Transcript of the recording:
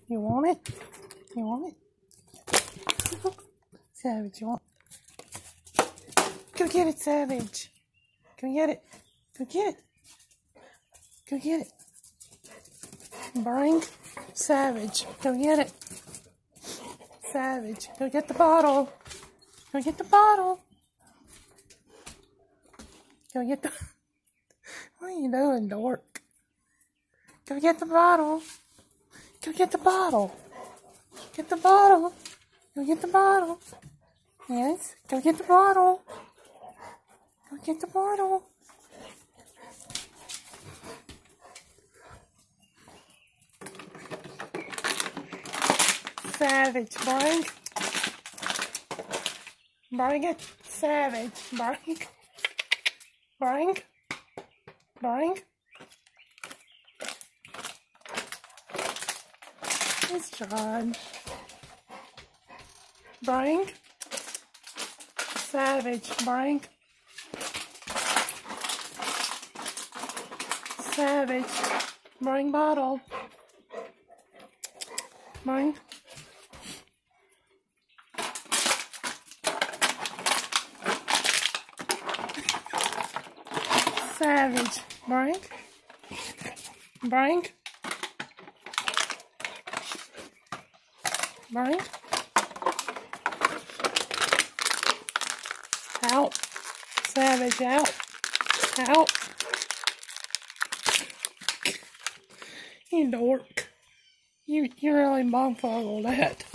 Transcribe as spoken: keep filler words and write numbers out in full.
You want it? You want it? Savage, you want it? Go get it, Savage. Go get it. Go get it. Go get it. Bring Savage. Go get it. Savage. Go get the bottle. Go get the bottle. Go get the... What are you doing, dork? Go get the bottle. Go get the bottle. Get the bottle. Go get the bottle. Yes, go get the bottle. Go get the bottle. Savage, bring. Bring it. Savage, bring. Bring. Bring. It's John. Bring. Savage, bring. Savage, bring bottle. Bring. Savage, bring. Bring. Bring. Out. Savage, out. Out. You dork. You, you really bumfuzzled that.